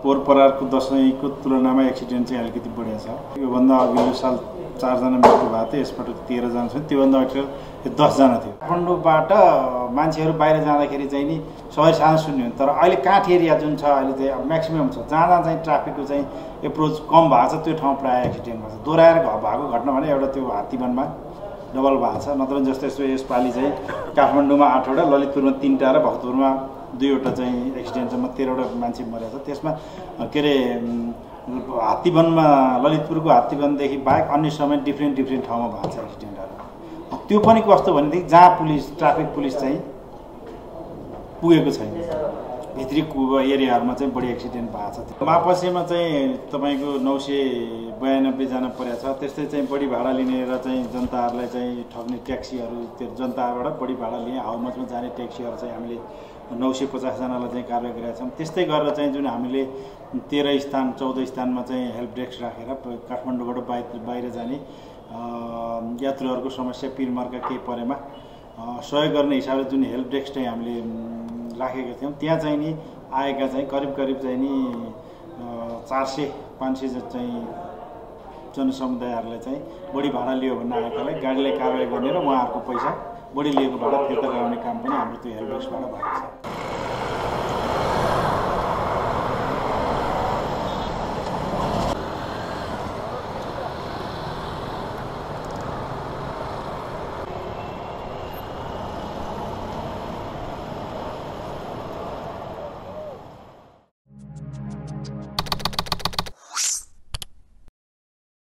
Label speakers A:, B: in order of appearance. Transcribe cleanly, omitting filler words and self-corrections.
A: पोहोर परारको दशैंको तुलनामा एक्सिडेन्ट चाहिँ अलिकति बढेको छ। योभन्दा अघिल्लो साल 4 जना मृत्यु भएको थियो, यसपटक 13 जना छ। त्योभन्दा अघि 10 जना थियो। काठमाडौँबाट मान्छेहरू बाहिर जाँदाखेरि चाहिँ नि सबै सानो सुन्ने हो, तर अहिले काठ एरिया जुन छ अहिले चाहिँ म्याक्सिमम छ, जहाँ चाहिँ ट्राफिकको चाहिँ एप्रोच कम भएको छ त्यो ठाउँ प्रायः एक्सिडेन्ट भएको छ। दोहोऱ्याएर भएको घटना भने एउटा त्यो हात्तीवनमा डबल भएको छ, नत्र जस्तो यसपालि चाहिँ काठमाडौँमा 8 वटा, ललितपुरमा 3 टा र भक्तपुरमा 2 वटा चाहिँ एक्सिडेन्टमा 13 वटा मान्छे मरेको छ। त्यसमा के अरे हात्तीवनमा ललितपुरको हात्तीवनदेखि बाहेक अन्य समय डिफ्रेन्ट ठाउँमा भएको छ एक्सिडेन्टहरू। त्यो पनि कस्तो भनेदेखि जहाँ ट्राफिक पुलिस चाहिँ पुगेको छैन, भित्री एरियाहरूमा चाहिँ बढी एक्सिडेन्ट भएको छ। मापसेमा चाहिँ तपाईँको 992 जना परेको छ। त्यस्तै चाहिँ बढी भाडा लिने र चाहिँ जनताहरूलाई चाहिँ ठग्ने ट्याक्सीहरू, त्यो जनताबाट बढी भाडा लिने हाउमजमा जाने ट्याक्सीहरू चाहिँ हामीले 950 जनालाई चाहिँ कारवाही गरेका छौँ। त्यस्तै गरेर चाहिँ जुन हामीले 13 स्थान 14 स्थानमा चाहिँ हेल्प डेस्क राखेर काठमाडौँबाट बाहिर जाने यात्रुहरूको समस्या पिरमर्का केही परेमा सहयोग गर्ने हिसाबले जुन हेल्प डेस्क चाहिँ हामीले राखेका थियौँ, त्यहाँ चाहिँ नि आएका चाहिँ करिब चाहिँ नि 400-500 चाहिँ जनसमुदायहरूलाई चाहिँ बढी भाडा लियो भन्ने आएकालाई गाडीलाई कारवाही गर्ने र उहाँहरूको पैसा बढी लिएको भाडा फिर्ता गराउने काम पनि हाम्रो त्यो हेल्प डेस्कबाट भएको छ।